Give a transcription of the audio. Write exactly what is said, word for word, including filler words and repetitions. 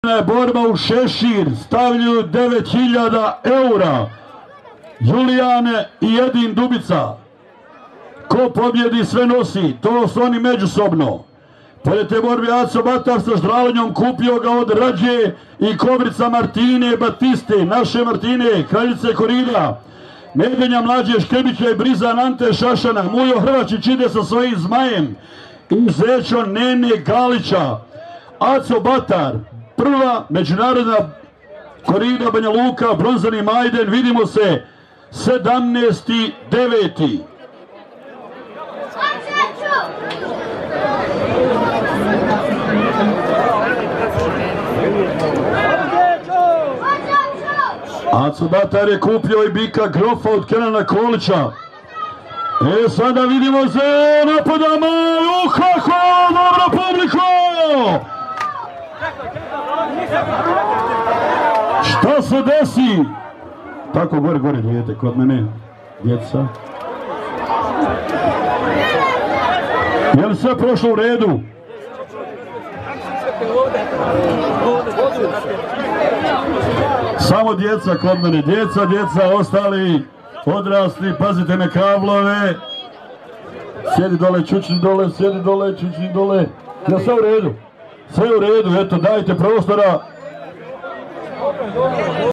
Međunarodna je borba u šešir, stavljaju devet hiljada eura. Julijane i Jedin Dubica. Ko pobjedi sve nosi, to su oni međusobno. Pored te borbe Aco Batar sa ždralenjom kupio ga od Rađe i Kobrica Martine Batiste, naše Martine, kraljice Korida. Medenja Mlađe Škrbića i Brizan Ante Šašana, Mujo Hrvačić ide sa svojim zmajem i Zečo Nene Galića. Aco Batar, prva međunarodna Korida Banja Luka, bronzani Majden, vidimo se sedamnaesti deveti Aco Batar je kupio i bika Grofa od Kenana Kolića. E sada vidimo se, napadamo, uhaho, dobro publiko! Šta se desi? Tako gore, gore, dijete, kod mene, djeca. Je li sve prošlo u redu? Samo djeca kod mene, djeca, djeca, ostali odrasli, pazite na kablove. Sjedi dole, čučni dole, sjedi dole, čučni dole. Ja, sve u redu, sve u redu, eto, dajte prostora.